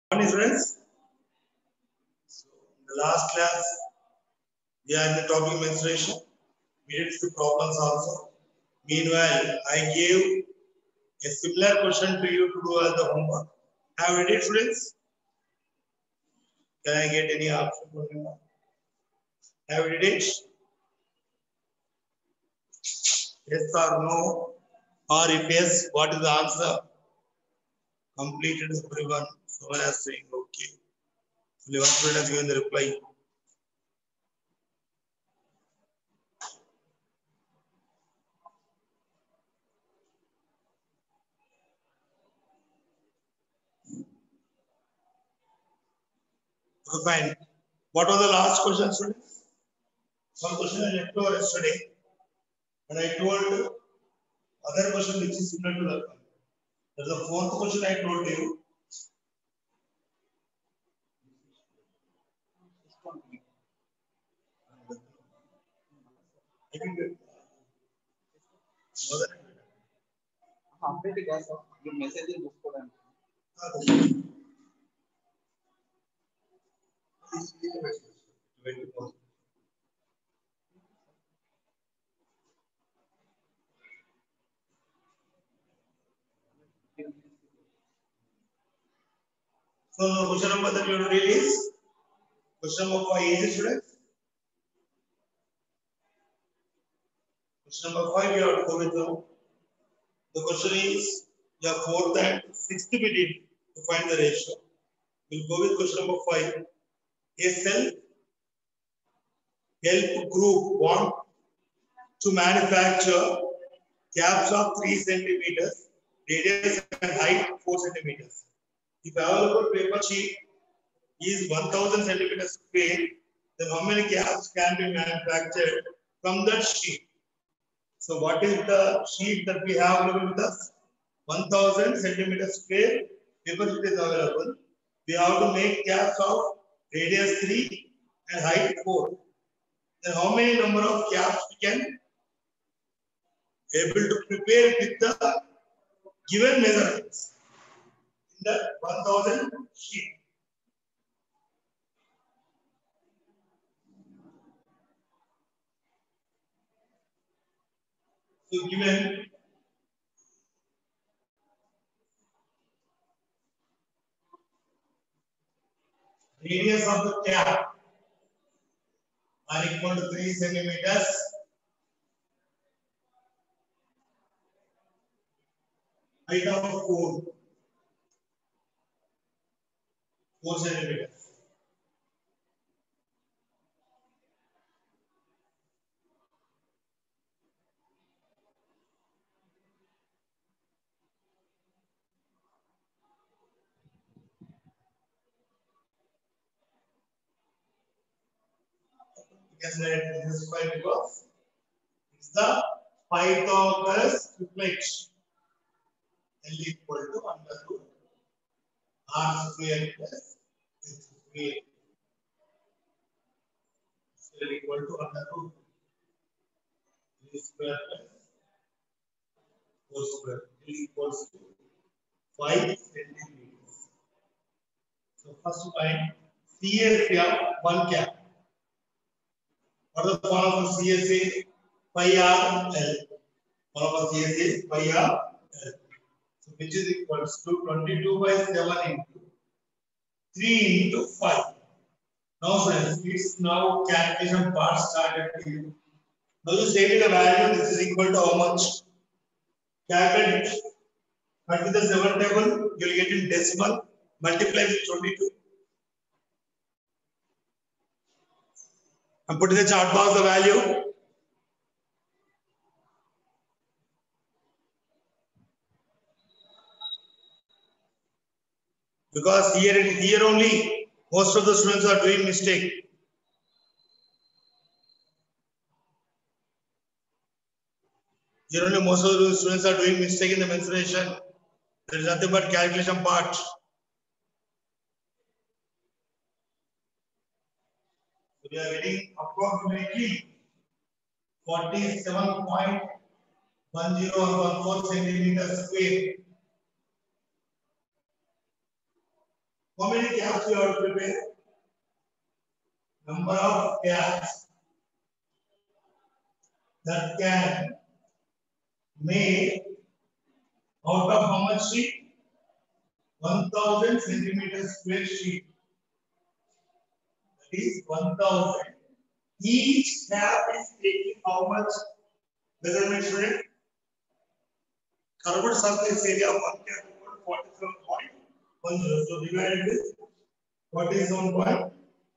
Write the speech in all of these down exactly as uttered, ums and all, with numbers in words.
Morning, friends. So, in the last class, we are in the topic menstruation. We did few problems also. Meanwhile, I gave a similar question to you to do as the homework. Have you read it, friends? Can I get any option? Have you read it? Yes or no? Or if yes, what is the answer? Completed everyone. Someone is saying okay. Only one student has given the reply. Okay, fine. What was the last question, students? One question I left over yesterday, and I told other question which is similar to that one. There's a fourth question I told you. I think that, update gas your message in book so question number that you will read is question number five. Is it, students? Question number five you have to go with now. The question is your fourth and sixth we did to find the ratio. We'll go with question number five. A self help group want to manufacture caps of three centimeters, radius and height four centimeters. If available paper sheet is one thousand centimeters square, then how many caps can be manufactured from that sheet? So what is the sheet that we have available with us? one thousand centimeters square paper sheet is available. We have to make caps of radius three and height four. Then how many number of caps we can able to prepare with the given measurements in the one thousand sheet? So given radius of the cap are equal to three centimeters, height of four, four centimeters. Yes, this is five because it's the Pythagoras triplet. L equal to under root R square plus H square. L equal to under root three square plus four square. L equals to five centimeters. So first find C S A of one cap. What is the formula for C S A? Pi R L. Formula for C S A is pi R L. So which is equals to twenty-two by seven into three into five. Now friends, it's now calculation part started here. Now you say the value, this is equal to how much? Calculate it. But with the seven table, you will get in decimal, multiply with twenty-two. And put in the chart box the value. Because here, here only most of the students are doing mistake. Here only most of the students are doing mistake in the mensuration. There is nothing but calculation part. We are getting approximately forty-seven point one zero one four centimeters square. How many caps you have to prepare? Number of caps that can make out of how much sheet? one thousand centimeters square sheet. That is one thousand. Each cap is taking how much measurement, student? Curved surface area of one cap equal to forty-seven point one zero. So divided with forty-seven point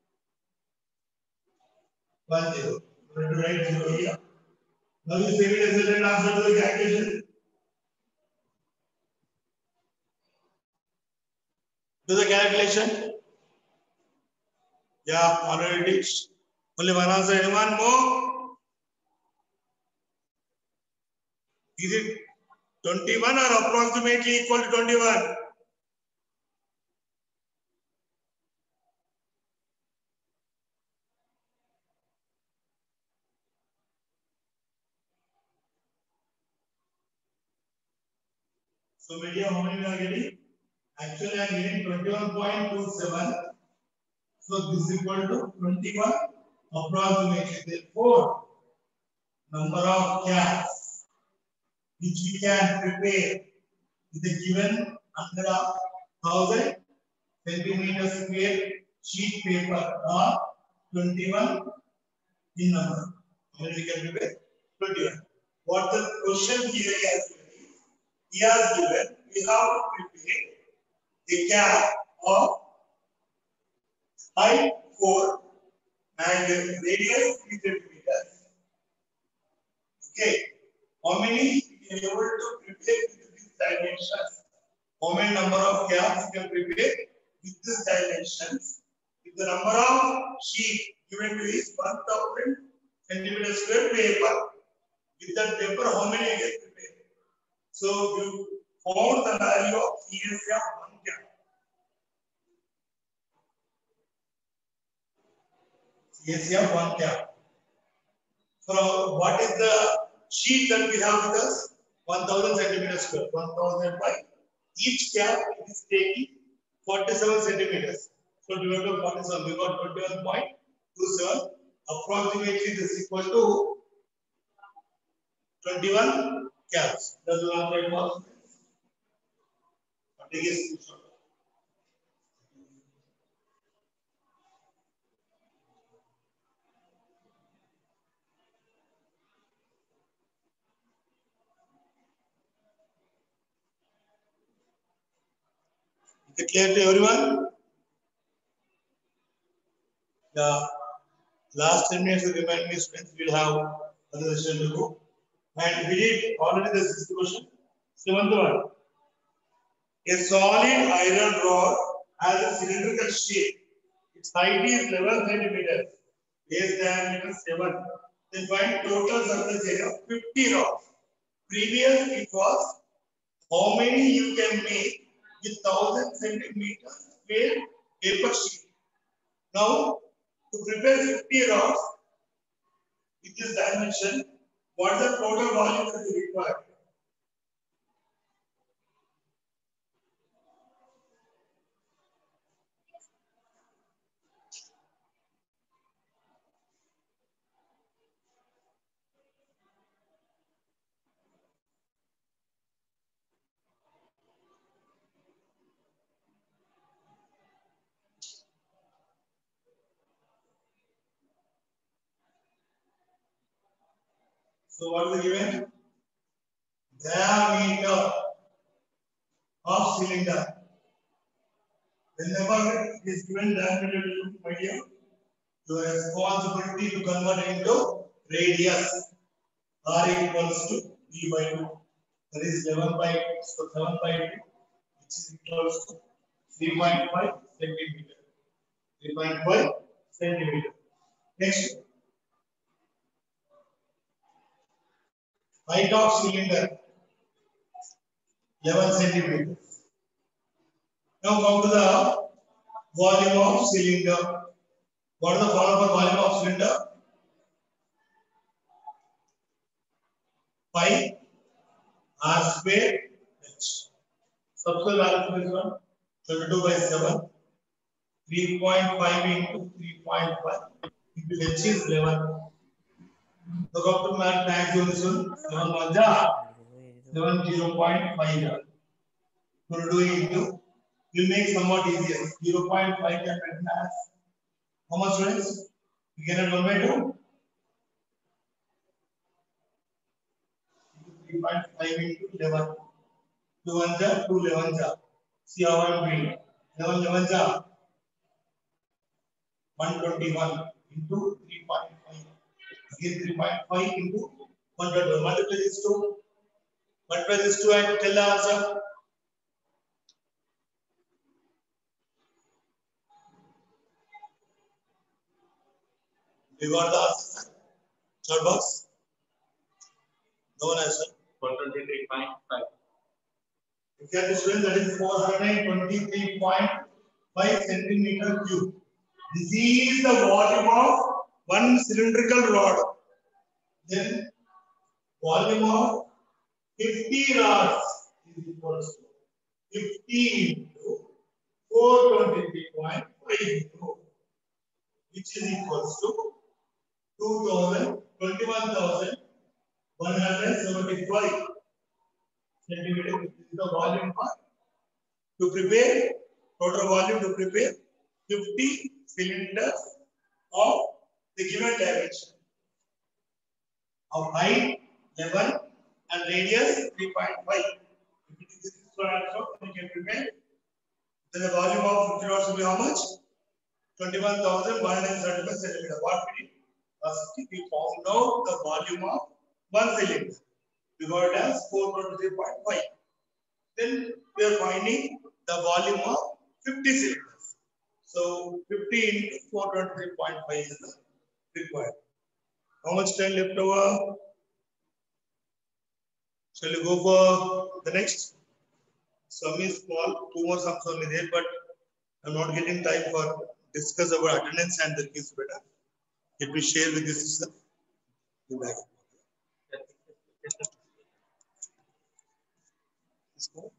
one zero. We have to write zero here. Now you say it as an answer to the calculation. Do the calculation. Yeah, already did. Only one answer. Anyone more? Is it twenty-one or approximately equal to twenty-one? So media, how many we are getting? Actually, I am getting twenty-one point two seven. So this is equal to twenty-one approximately. Therefore, number of caps which we can prepare with the given one hundred thousand centimeter square sheet paper or twenty-one in number. How many we can prepare? twenty-one. What the question here has given is, he has given we have to prepare a cap of height four and radius three centimeters. Okay. How many you are able to prepare with these dimensions? How many number of caps you can prepare with these dimensions? If the number of sheet given to is one thousand centimeter square paper, with that paper, how many you can prepare? So you found the value of C S of one cap. C S of one cap. So what is the sheet that we have with us? one thousand centimeters square. one thousand by each cap it is taking forty-seven centimeters. So divided by forty-seven, we got twenty-one point two seven. Approximately this is equal to twenty-one caps. Does the answer it was? Is it clear to everyone? The last ten minutes of remaining me students will have another session to go. And we did already the sixth question. Seventh one. A solid iron rod has a cylindrical shape. Its height is eleven centimeters. Base diameter seven. Then find total surface area of fifty rods. Previous it was how many you can make with one thousand centimeters square paper sheet. Now, to prepare fifty rods with this dimension, what is the total volume that is required? So what is the given? Diameter of cylinder. Whenever it is given diameter to you, my dear, your responsibility to convert into radius. R equals to B by two. That is eleven by two, so seven by two, which is equals to three point five centimeter. three point five centimeter. Next. Height of cylinder eleven centimeters. Now come to the volume of cylinder. What is the formula for volume of cylinder? Pi R square H. Subsequent value for this one twenty-two by seven. three point five into three point five into H is eleven. So go to math thanks you this one. seven one ja. seven zero point five. We'll do it into. We'll make somewhat easier. zero point five can written as how much students? We can add one by two. three point five into eleven. two one ja, two eleven ja. See how I'm doing. eleven eleven ja. one twenty-one into three point five. Again three point five into one twenty-one. Multiply this two. Multiply this two and tell the answer. We got the answer. Third box. No one answer. one twenty-three point five. Exactly, students, that is four hundred twenty-three point five centimeter cube. This is the volume of one cylindrical rod. Then volume of fifty rods is equal to fifty into four hundred twenty-three point five, which is equal to two thousand twenty-one thousand one hundred seventy-five centimeter. This is the volume of to prepare total volume to prepare fifty cylinders of the given dimension of height eleven and radius three point five. If it is this one also, we can prepare. Then the volume of fifty rods will be how much? twenty-one thousand one hundred thirty-five centimeter. What we did? First, we found out the volume of one cylinder. We got it as four hundred twenty-three point five. Then we are finding the volume of fifty cylinders. So fifty into four hundred twenty-three point five is the required. How much time left over? Shall we go for the next? Sum is small, two more sums only there, but I'm not getting time for discuss about attendance and the keys better. Let me share with this system. Back. Let's go.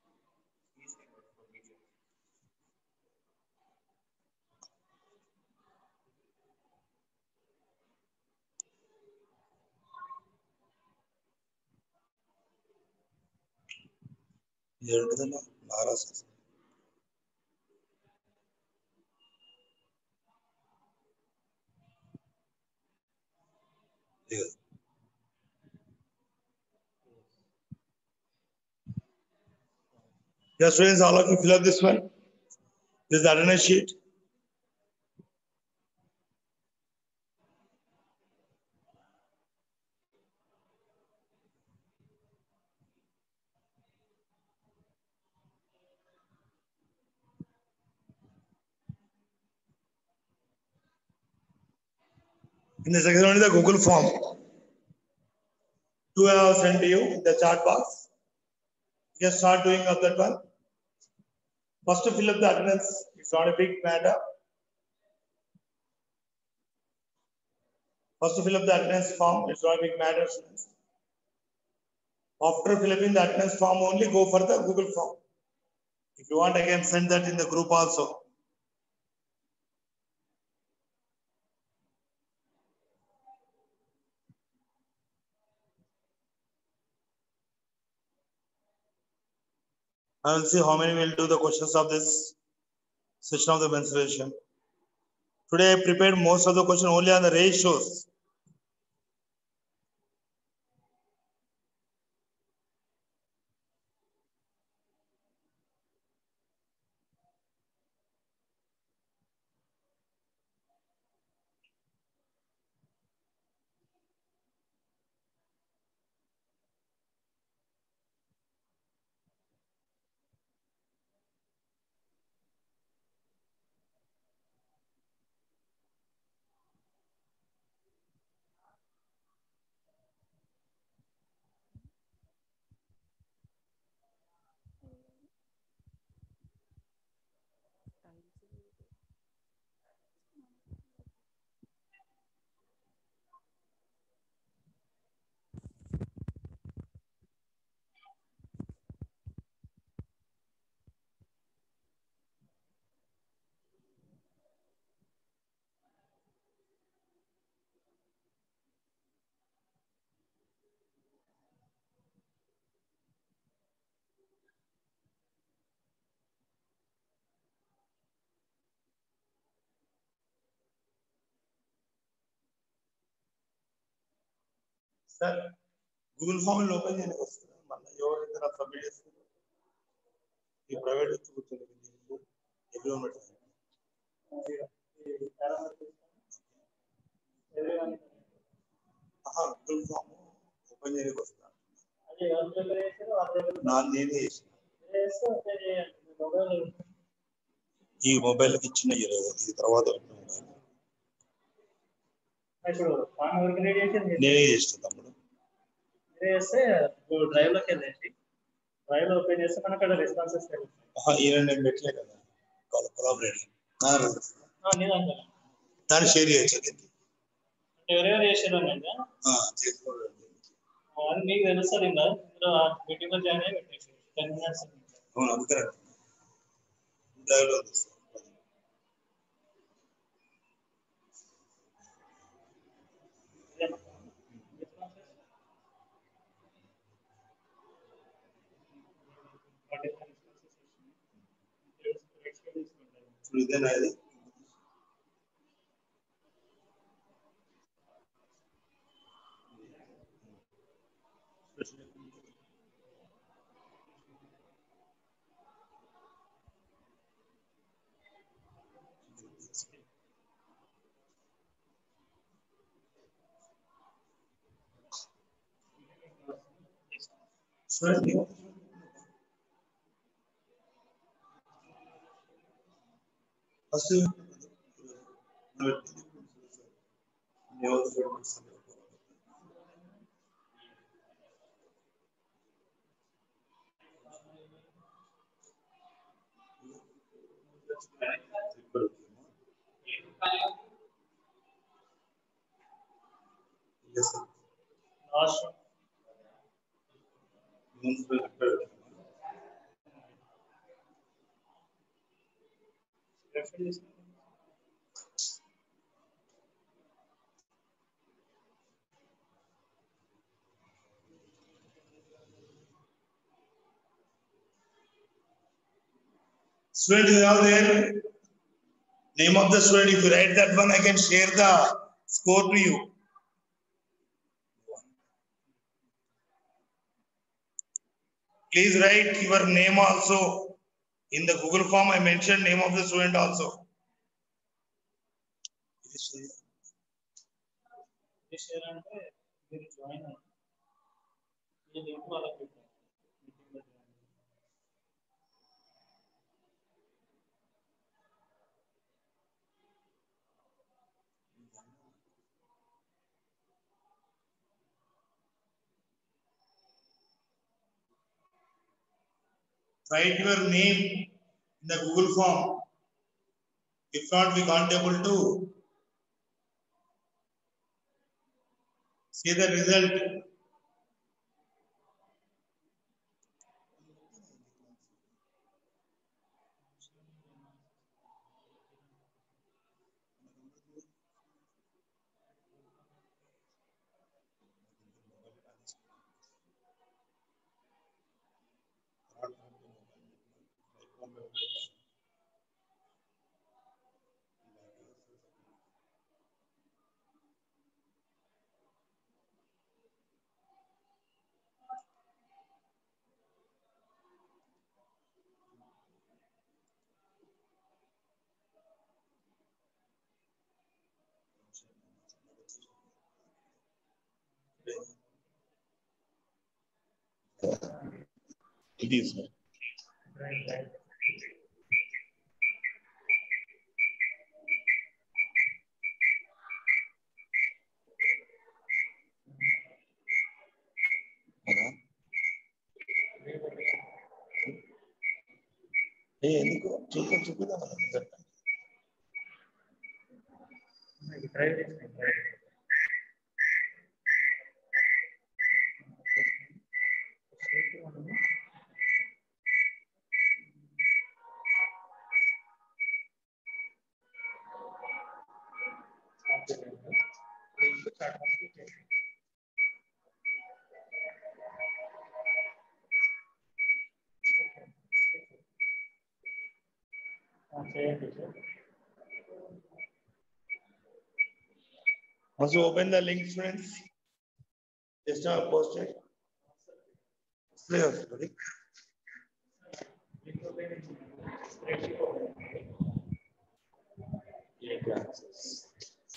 ಎರಡದಲ್ಲ ನಾರಾಸ Yes, friends, all of you fill up this one. This is the attendance sheet. In the second one is the Google form. Two I have sent to you in the chat box. You can start doing up that one. First to fill up the attendance. It's not a big matter. First to fill up the attendance form. It's not a big matter. After filling the attendance form, only go for the Google form. If you want, I can send that in the group also. I will see how many will do the questions of this session of the mensuration. Today I prepared most of the question only on the ratios. Sir Google form open చేయడానికి వస్తుంది మళ్ళీ ఎవరైతే submit చేస్తారు ఈ private వచ్చి కూర్చొని agreement Google form open చేయడానికి వస్తుంది నా నేనే చేసిన ఈ మొబైల్ ఇచ్చిన ఇది తర్వాత నేనే చేసిన తమ్ముడు డ్రైవ్ లోకి వెళ్ళండి డ్రైవ్ లో ఓపెన్ చేస్తే మనకు అక్కడ రెస్పాన్సెస్ ఈయన నేను పెట్టలే కదా కొలాబరేట్ నేను దాన్ని షేర్ చేయొచ్చు అంటే ఎవరెవరు చేసారు అంటే చేసుకోండి అది మీకు తెలుస్తుంది ఇంకా ఇందులో మీటింగ్ లో జాయిన్ అయ్యి పెట్టేసి టెన్ మినిట్స్ అవును అందుకే డ్రైవ్ లో ఇదేనా ఇది చూడండి first last reference Student, you have there name of the student. If you write that one, I can share the score to you. Please write your name also in the Google form. I mentioned name of the student also. Share అంటే మీరు join అయ్యి ఈ link వాళ్ళకి పెట్టండి meeting లో join Write your name in the Google form. If not, we can't able to see the result. It is. ఏ ఎందుకు చూద్దాం చూపిద్దాం ట్రై చేయండి Once you open the link, friends, Just now posted. Display also. Classes.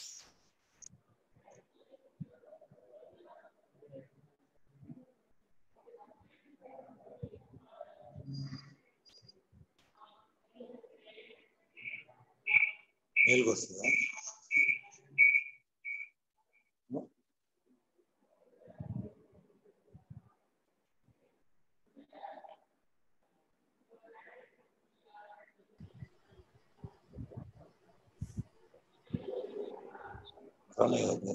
Mail వస్తుందా? కాలే కదా.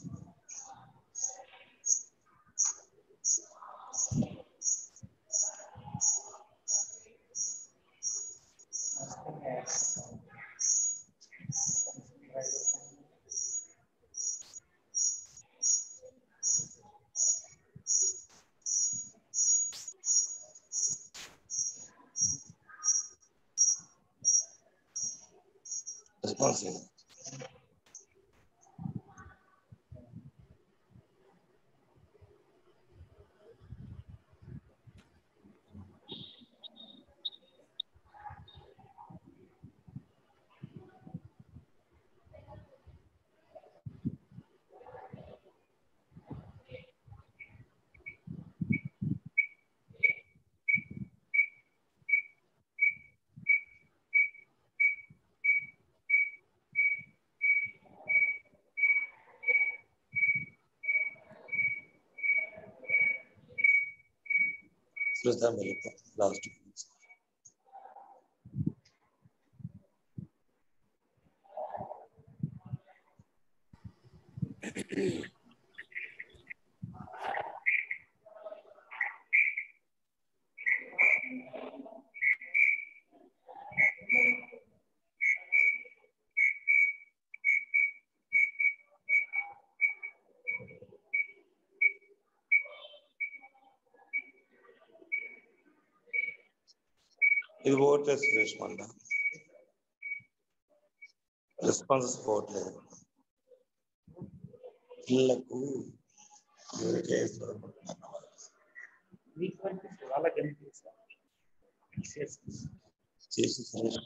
Response లేదు. చూద్దాం వెళ్తాం లాస్ట్. ఇది పోవట్లేదు సురేష్, మళ్ళా రెస్పాన్సెస్ పోవట్లేదు. పిల్లలకు చేసి సురేష్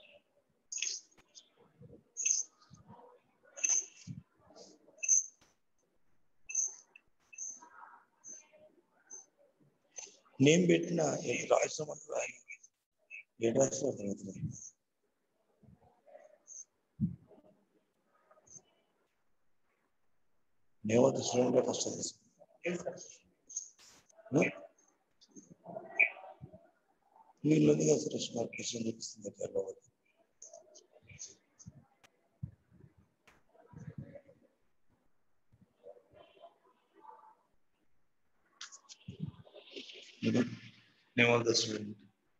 నేను పెట్టిన రాష్ట్రం అంటే రాయన ఏ రాష్ట్రం అర్థమవుతుంది. నేను ఒక స్టూడెంట్ గా ఫస్ట్ వీళ్ళు కదా సురేష్ గారు క్వశ్చన్ చూపిస్తుంది కదా. Name of the student.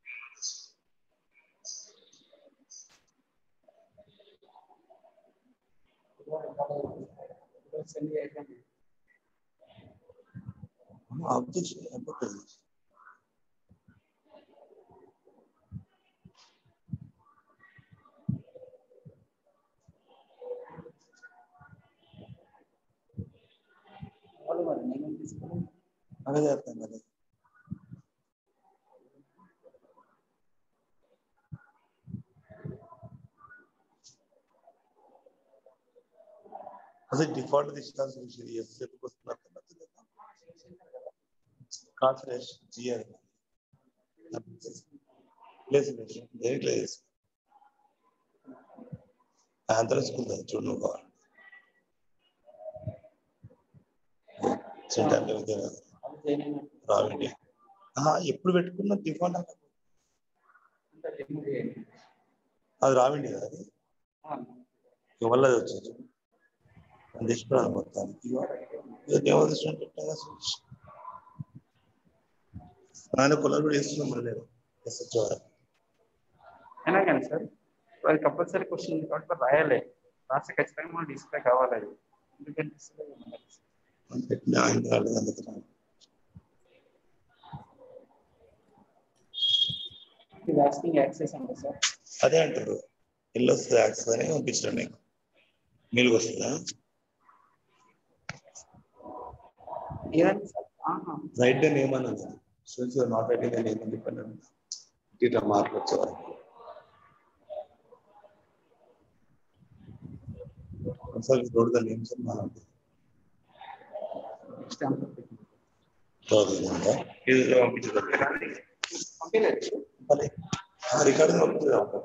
Objection. అదే అర్థం కదా. అసలు డిఫాల్ట్ తీసుకోవాల్సిన విషయం ఎంతసేపు వస్తున్నారు కాన్సన్ట్రేషన్ చేయాలి. లేదు లేదు లేదు అంతరేసుకుందా చూడు నువ్వు కావాలి రావండి. ఎప్పుడు పెట్టుకున్నా డిఫాల్ట్ అది రావండి కదా, అది వల్ల వచ్చేది తీసుకురాలి మొత్తానికి. ఆయన పొలాలు కూడా వేస్తున్నాం మరి లేదు అయినా కానీ సార్ అది కంపల్సరీ క్వశ్చన్ కాబట్టి రాయాలి, రాస్తే ఖచ్చితంగా మనం డిస్ప్లే కావాలి. అది ఎందుకంటే యాక్సెస్ అంటే సార్ అదే అంటారు ఎల్లు వస్తుంది యాక్సెస్ అని పంపించడం నీకు మీలుగు వస్తుందా. ఏదండి సార్? ఆహా. Write the name అన్నది. Since you are not writing the name independent, ఇట్లా మార్కులు వచ్చేవారు. Once you wrote the names of మనం ఇది పంపించదు. రికార్డు పంపించదు.